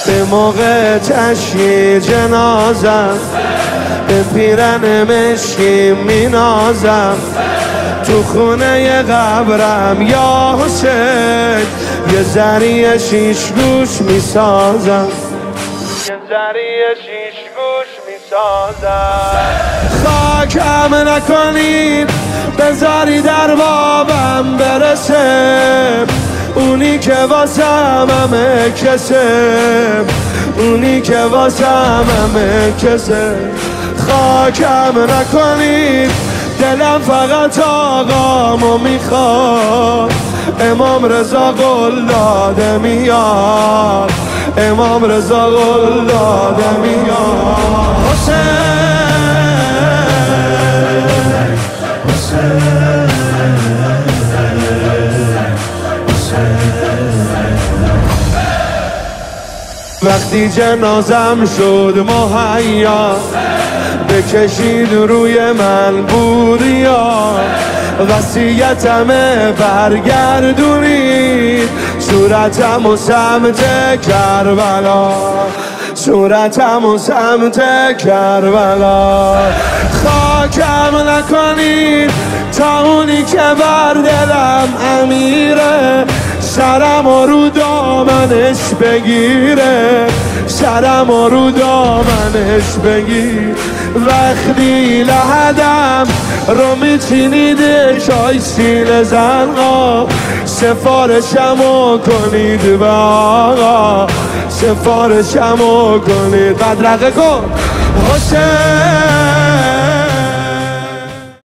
به موقع تشییع جنازم به پیرن مشکی مینازم، تو خونه قبرم یا حسین یه ذریع شیش گوش میسازم، یه ذریع شیش گوش میسازم. خاکم نکنین بذاری در بابم برسه، اونی که واسم همه کسه، اونی که واسم همه کسه. خاکم نکنید دلم فقط آقامو میخواد، امام رضا قول داده میاد، امام رضا قول داده میاد. حسین حسین وقتی جنازم شد مهیا، بکشید روی من بوریا، وصیتمه برگردونید صورتم و سمت کربلا، صورتم و سمت کربلا. خاکم نکنید تا اونی که بر دلم امیره، سرم رو دامنش بگیره، سرم رو دامنش بگیر. وقتی لحدم رو میچینید چای سینه زنها، سفارشمو کنید به آقا، سفارشمو کنید. بدرقه کن حسین